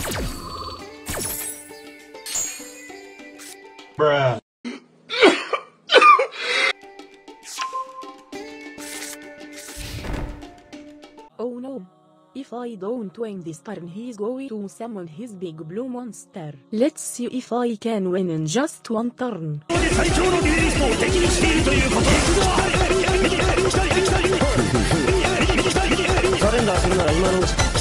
Bruh. Oh no. If I don't win this turn, he's going to summon his big blue monster. Let's see if I can win in just one turn. 最強のデュエリストを敵にしているということだ。サレンダーするなら今のうち。